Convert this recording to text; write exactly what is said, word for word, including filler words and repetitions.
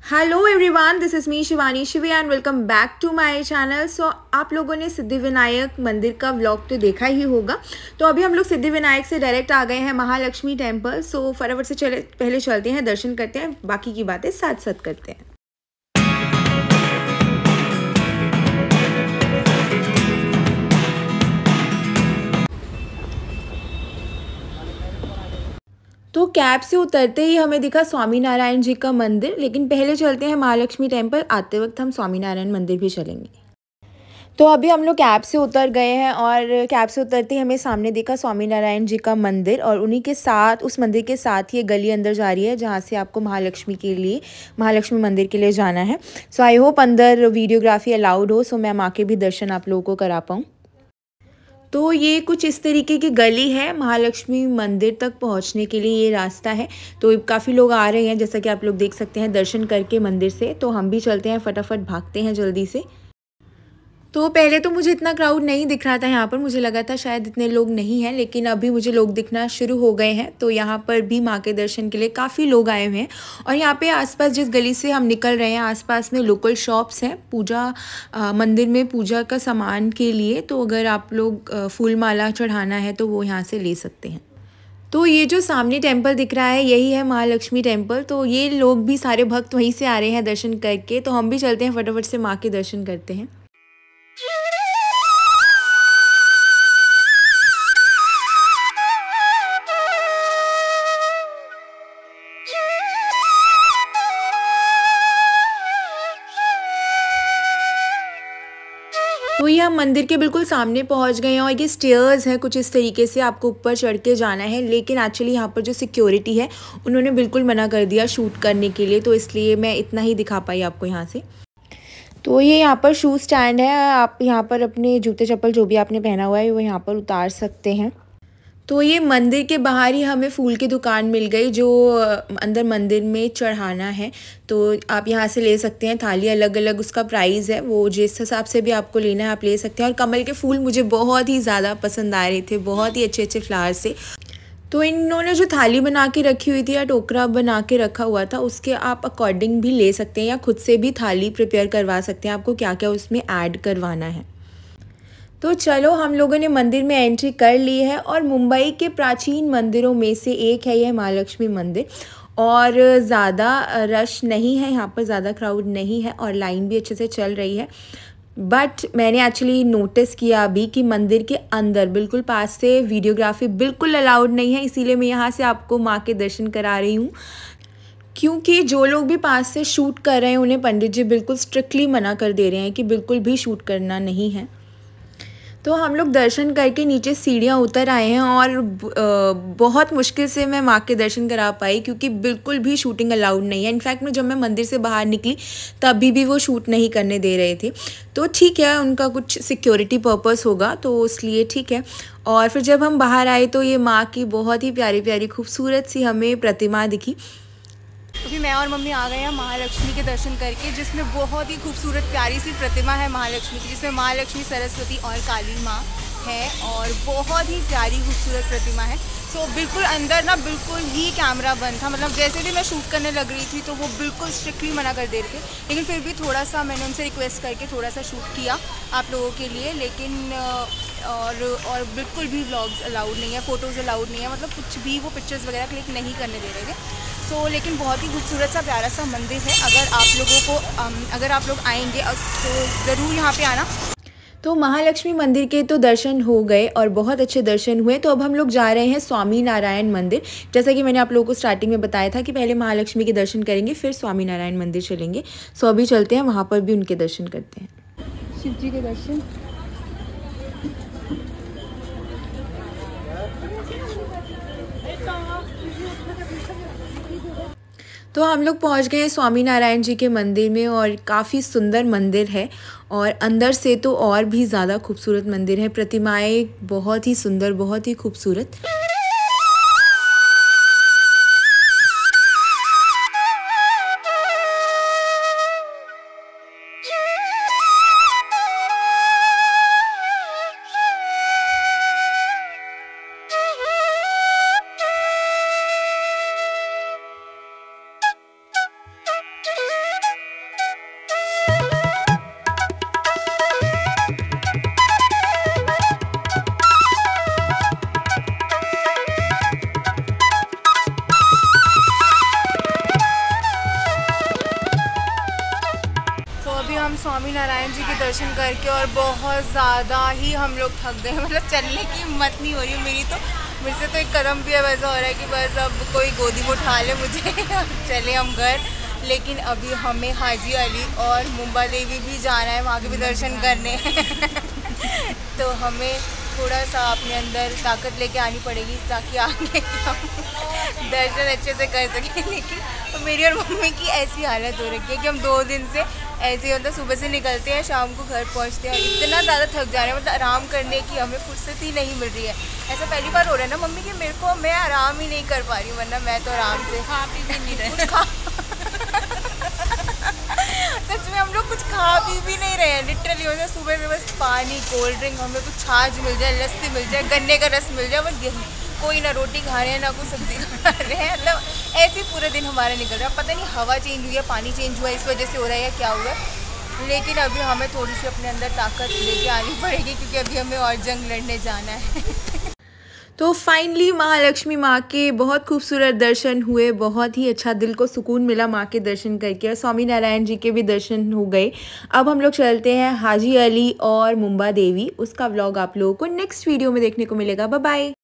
Hello everyone, this is me Shivani Shive and welcome back to my channel. So आप लोगों ने सिद्धिविनायक मंदिर का व्लॉग तो देखा ही होगा। तो अभी हम लोग सिद्धिविनायक से डायरेक्ट आ गए हैं महालक्ष्मी टेम्पल। सो फटाफट से चले पहले चलते हैं, दर्शन करते हैं, बाकी की बातें साथ साथ करते हैं। तो कैब से उतरते ही हमें दिखा स्वामीनारायण जी का मंदिर, लेकिन पहले चलते हैं महालक्ष्मी टेम्पल। आते वक्त हम स्वामीनारायण मंदिर भी चलेंगे। तो अभी हम लोग कैब से उतर गए हैं और कैब से उतरते ही हमें सामने दिखा स्वामीनारायण जी का मंदिर, और उन्हीं के साथ उस मंदिर के साथ ही एक गली अंदर जा रही है जहाँ से आपको महालक्ष्मी के लिए महालक्ष्मी मंदिर के लिए जाना है। सो आई होप अंदर वीडियोग्राफी अलाउड हो, सो मैं माँ के भी दर्शन आप लोगों को करा पाऊँ। तो ये कुछ इस तरीके की गली है, महालक्ष्मी मंदिर तक पहुंचने के लिए ये रास्ता है। तो काफ़ी लोग आ रहे हैं, जैसा कि आप लोग देख सकते हैं दर्शन करके मंदिर से। तो हम भी चलते हैं, फटाफट भागते हैं जल्दी से। तो पहले तो मुझे इतना क्राउड नहीं दिख रहा था यहाँ पर, मुझे लगा था शायद इतने लोग नहीं हैं, लेकिन अभी मुझे लोग दिखना शुरू हो गए हैं। तो यहाँ पर भी माँ के दर्शन के लिए काफ़ी लोग आए हुए हैं। और यहाँ पे आसपास जिस गली से हम निकल रहे हैं, आसपास में लोकल शॉप्स हैं पूजा आ, मंदिर में पूजा का सामान के लिए। तो अगर आप लोग फूल माला चढ़ाना है तो वो यहाँ से ले सकते हैं। तो ये जो सामने टेम्पल दिख रहा है यही है महालक्ष्मी टेम्पल। तो ये लोग भी सारे भक्त वहीं से आ रहे हैं दर्शन करके। तो हम भी चलते हैं, फटाफट से माँ के दर्शन करते हैं। तो ये हम मंदिर के बिल्कुल सामने पहुंच गए हैं और ये स्टेयर्स हैं, कुछ इस तरीके से आपको ऊपर चढ़ के जाना है। लेकिन एक्चुअली यहाँ पर जो सिक्योरिटी है उन्होंने बिल्कुल मना कर दिया शूट करने के लिए, तो इसलिए मैं इतना ही दिखा पाई आपको यहाँ से। तो ये यहाँ पर शू स्टैंड है, आप यहाँ पर अपने जूते चप्पल जो भी आपने पहना हुआ है वो यहाँ पर उतार सकते हैं। तो ये मंदिर के बाहर ही हमें फूल की दुकान मिल गई जो अंदर मंदिर में चढ़ाना है। तो आप यहाँ से ले सकते हैं, थाली अलग अलग उसका प्राइस है, वो जिस हिसाब से भी आपको लेना है आप ले सकते हैं। और कमल के फूल मुझे बहुत ही ज़्यादा पसंद आ रहे थे, बहुत ही अच्छे अच्छे फ्लावर्स थे। तो इन्होंने जो थाली बना के रखी हुई थी या टोकरा बना के रखा हुआ था उसके आप अकॉर्डिंग भी ले सकते हैं, या खुद से भी थाली प्रिपेयर करवा सकते हैं, आपको क्या क्या उसमें ऐड करवाना है। तो चलो, हम लोगों ने मंदिर में एंट्री कर ली है और मुंबई के प्राचीन मंदिरों में से एक है यह महालक्ष्मी मंदिर। और ज़्यादा रश नहीं है यहाँ पर, ज़्यादा क्राउड नहीं है और लाइन भी अच्छे से चल रही है। बट मैंने एक्चुअली नोटिस किया अभी कि मंदिर के अंदर बिल्कुल पास से वीडियोग्राफी बिल्कुल अलाउड नहीं है, इसीलिए मैं यहाँ से आपको माँ के दर्शन करा रही हूँ। क्योंकि जो लोग भी पास से शूट कर रहे हैं उन्हें पंडित जी बिल्कुल स्ट्रिक्टली मना कर दे रहे हैं कि बिल्कुल भी शूट करना नहीं है। तो हम लोग दर्शन करके नीचे सीढ़ियाँ उतर आए हैं और बहुत मुश्किल से मैं माँ के दर्शन करा पाई, क्योंकि बिल्कुल भी शूटिंग अलाउड नहीं है। इनफैक्ट मैं जब मैं मंदिर से बाहर निकली तभी भी वो शूट नहीं करने दे रहे थे। तो ठीक है, उनका कुछ सिक्योरिटी पर्पस होगा तो इसलिए ठीक है। और फिर जब हम बाहर आए तो ये माँ की बहुत ही प्यारी प्यारी खूबसूरत सी हमें प्रतिमा दिखी। अभी मैं और मम्मी आ गए हैं महालक्ष्मी के दर्शन करके, जिसमें बहुत ही खूबसूरत प्यारी सी प्रतिमा है महालक्ष्मी की, जिसमें महालक्ष्मी, सरस्वती और काली माँ है और बहुत ही प्यारी खूबसूरत प्रतिमा है। सो so, बिल्कुल अंदर ना बिल्कुल ही कैमरा बंद था, मतलब जैसे भी मैं शूट करने लग रही थी तो वो बिल्कुल स्ट्रिक्टली मना कर दे रहे थे। लेकिन फिर भी थोड़ा सा मैंने उनसे रिक्वेस्ट करके थोड़ा सा शूट किया आप लोगों के लिए। लेकिन और और बिल्कुल भी व्लॉग्स अलाउड नहीं है, फ़ोटोज़ अलाउड नहीं है, मतलब कुछ भी वो पिक्चर्स वगैरह क्लिक नहीं करने दे रहे थे। सो so, लेकिन बहुत ही खूबसूरत सा प्यारा सा मंदिर है। अगर आप लोगों को अगर आप लोग आएंगे तो ज़रूर यहाँ पे आना। तो महालक्ष्मी मंदिर के तो दर्शन हो गए और बहुत अच्छे दर्शन हुए। तो अब हम लोग जा रहे हैं स्वामी नारायण मंदिर। जैसा कि मैंने आप लोगों को स्टार्टिंग में बताया था कि पहले महालक्ष्मी के दर्शन करेंगे फिर स्वामी नारायण मंदिर चलेंगे। सो अभी चलते हैं, वहाँ पर भी उनके दर्शन करते हैं, शिव जी के दर्शन। तो हम लोग पहुंच गए हैं स्वामीनारायण जी के मंदिर में और काफ़ी सुंदर मंदिर है और अंदर से तो और भी ज़्यादा खूबसूरत मंदिर है। प्रतिमाएं बहुत ही सुंदर, बहुत ही खूबसूरत। हम स्वामी नारायण जी के दर्शन करके और बहुत ज़्यादा ही हम लोग थक गए, मतलब चलने की हिम्मत नहीं हो रही मेरी, तो मुझसे तो एक कदम भी वैसा हो रहा है कि बस अब कोई गोदी में उठा ले मुझे चले हम घर। लेकिन अभी हमें हाजी अली और मुंबा देवी भी जाना है, वहाँ के भी दर्शन करने तो हमें थोड़ा सा अपने अंदर ताकत लेके आनी पड़ेगी ताकि आगे हम दर्शन अच्छे से कर सकें। लेकिन तो मेरी और मम्मी की ऐसी हालत हो रखी है कि हम दो दिन से ऐसे मतलब सुबह से निकलते हैं, शाम को घर पहुंचते हैं, इतना ज़्यादा थक जा रहे हैं, मतलब आराम करने की हमें फुर्सत ही नहीं मिल रही है। ऐसा पहली बार हो रहा है ना मम्मी कि मेरे को मैं आराम ही नहीं कर पा रही हूँ, वरना मैं तो आराम से खा पी भी नहीं रहे खा सच में हम लोग कुछ खा पी भी नहीं रहे हैं लिटरली। हो जाए सुबह में बस पानी, कोल्ड ड्रिंक, हमें कुछ छाछ मिल जाए, लस्सी मिल जाए, गन्ने का रस मिल जाए, बस यही। कोई ना रोटी खा रहे हैं ना कुछ सब्जी खा रहे हैं, मतलब ऐसे पूरे दिन हमारा निकल रहा है। पता नहीं हवा चेंज हुई है, पानी चेंज हुआ है, इस वजह से हो रहा है या क्या हुआ है। लेकिन अभी हमें थोड़ी सी अपने अंदर ताकत लेके आनी पड़ेगी क्योंकि अभी हमें और जंग लड़ने जाना है तो फाइनली महालक्ष्मी माँ के बहुत खूबसूरत दर्शन हुए, बहुत ही अच्छा दिल को सुकून मिला माँ के दर्शन करके, और स्वामी नारायण जी के भी दर्शन हो गए। अब हम लोग चलते हैं हाजी अली और मुंबा देवी, उसका व्लॉग आप लोगों को नेक्स्ट वीडियो में देखने को मिलेगा। Bye bye.